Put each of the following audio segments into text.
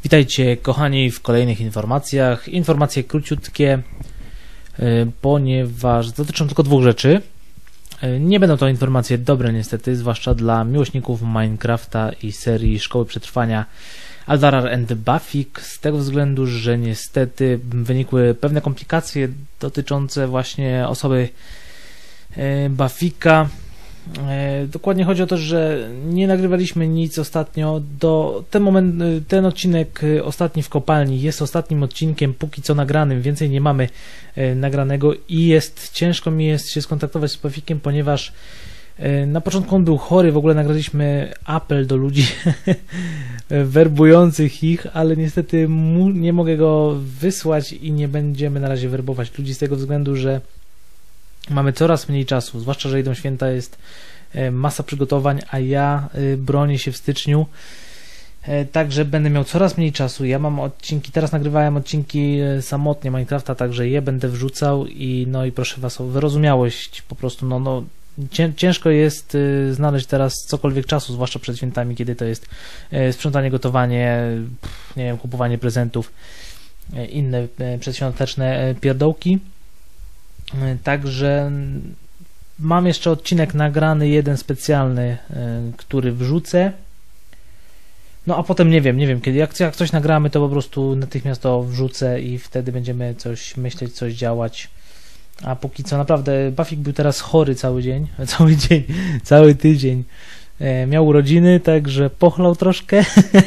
Witajcie kochani w kolejnych informacjach. Informacje króciutkie, ponieważ dotyczą tylko dwóch rzeczy. Nie będą to informacje dobre niestety, zwłaszcza dla miłośników Minecrafta i serii Szkoły Przetrwania Aldarar and Bafik, z tego względu, że niestety wynikły pewne komplikacje dotyczące właśnie osoby Bafika. Dokładnie chodzi o to, że nie nagrywaliśmy nic ostatnio. Ten odcinek ostatni w kopalni jest ostatnim odcinkiem póki co nagranym, więcej nie mamy nagranego i ciężko mi jest się skontaktować z Bafikiem, ponieważ na początku on był chory, w ogóle nagraliśmy apel do ludzi werbujących ich, ale niestety nie mogę go wysłać i nie będziemy na razie werbować ludzi z tego względu, że mamy coraz mniej czasu, zwłaszcza, że idą święta, jest masa przygotowań, a ja bronię się w styczniu, także będę miał coraz mniej czasu. Ja mam odcinki, teraz nagrywałem odcinki samotnie Minecrafta, także je będę wrzucał i proszę Was o wyrozumiałość, po prostu ciężko jest znaleźć teraz cokolwiek czasu, zwłaszcza przed świętami, kiedy to jest sprzątanie, gotowanie, nie wiem, kupowanie prezentów, inne przedświąteczne pierdołki. Także mam jeszcze odcinek nagrany, jeden specjalny, który wrzucę. No a potem nie wiem kiedy. Jak coś nagramy, to po prostu natychmiast to wrzucę i wtedy będziemy coś myśleć, coś działać. A póki co naprawdę Bafik był teraz chory cały tydzień. Miał urodziny, także pochlał troszkę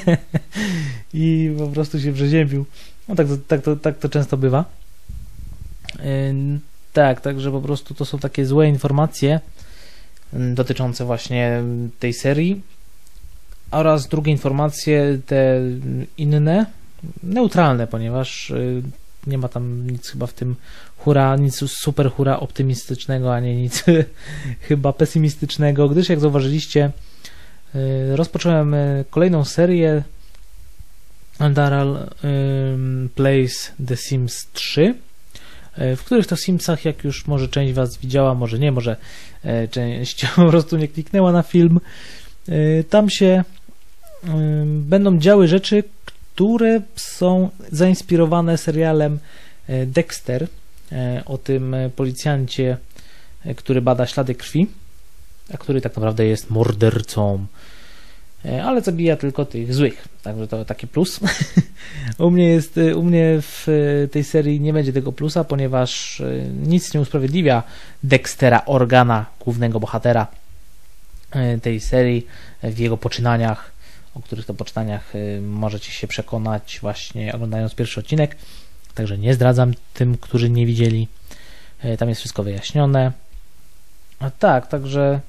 i po prostu się przeziębił. No tak to często bywa. Tak, także po prostu to są takie złe informacje dotyczące właśnie tej serii oraz drugie informacje, te inne, neutralne, ponieważ nie ma tam nic chyba w tym nic super hura optymistycznego, ani nic chyba pesymistycznego, gdyż jak zauważyliście, rozpocząłem kolejną serię Aldaral Plays The Sims 3, w których to Simsach, jak już może część Was widziała, może nie, może część po prostu nie kliknęła na film, tam się będą działy rzeczy, które są zainspirowane serialem Dexter, o tym policjancie, który bada ślady krwi, a który tak naprawdę jest mordercą, ale zabija tylko tych złych, także to taki plus. U mnie w tej serii nie będzie tego plusa, ponieważ nic nie usprawiedliwia Dextera, Organa, głównego bohatera tej serii, w jego poczynaniach, o których to poczynaniach możecie się przekonać właśnie oglądając pierwszy odcinek, także nie zdradzam tym, którzy nie widzieli, tam jest wszystko wyjaśnione. A tak, także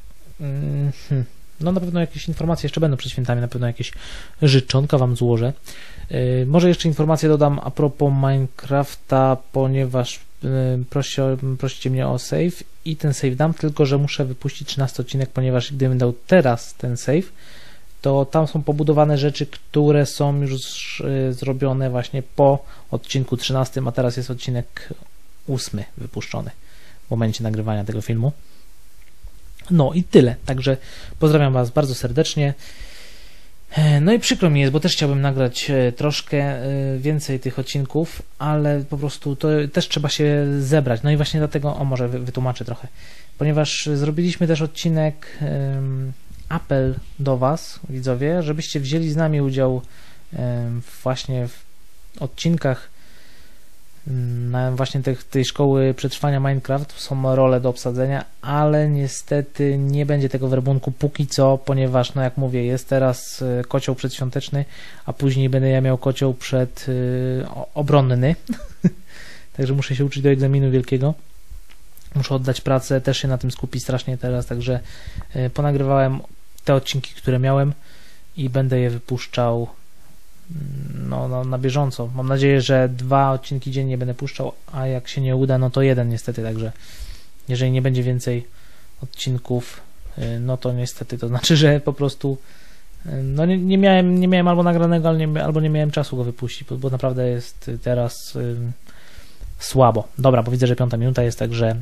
na pewno jakieś informacje jeszcze będą przed świętami, na pewno jakieś życzonka Wam złożę. Może jeszcze informację dodam a propos Minecrafta, ponieważ prosicie mnie o save i ten save dam, tylko że muszę wypuścić 13 odcinek, ponieważ gdybym dał teraz ten save, to tam są pobudowane rzeczy, które są już zrobione właśnie po odcinku 13, a teraz jest odcinek 8 wypuszczony w momencie nagrywania tego filmu. No i tyle, także pozdrawiam Was bardzo serdecznie. No i przykro mi jest, bo też chciałbym nagrać troszkę więcej tych odcinków, ale po prostu to też trzeba się zebrać. No i właśnie dlatego, może wytłumaczę trochę, ponieważ zrobiliśmy też odcinek, apel do Was, widzowie, żebyście wzięli z nami udział właśnie w odcinkach właśnie tej szkoły przetrwania Minecraft. Są role do obsadzenia, ale niestety nie będzie tego werbunku póki co, ponieważ jak mówię, jest teraz kocioł przedświąteczny, a później będę ja miał kocioł obronny także muszę się uczyć do egzaminu wielkiego, muszę oddać pracę, też się na tym skupić strasznie teraz, także ponagrywałem te odcinki, które miałem i będę je wypuszczał na bieżąco. Mam nadzieję, że 2 odcinki dziennie będę puszczał, a jak się nie uda, to 1 niestety, także jeżeli nie będzie więcej odcinków, to niestety to znaczy, że po prostu nie miałem albo nagranego, albo nie miałem czasu go wypuścić, bo naprawdę jest teraz słabo. Dobra, bo widzę, że 5 minuta jest, także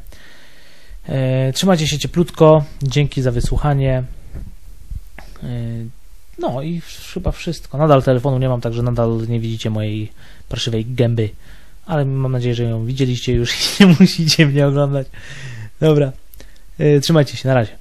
trzymajcie się cieplutko, dzięki za wysłuchanie. No i chyba wszystko. Nadal telefonu nie mam, także nadal nie widzicie mojej parszywej gęby. Ale mam nadzieję, że ją widzieliście już i nie musicie mnie oglądać. Dobra. Trzymajcie się, na razie.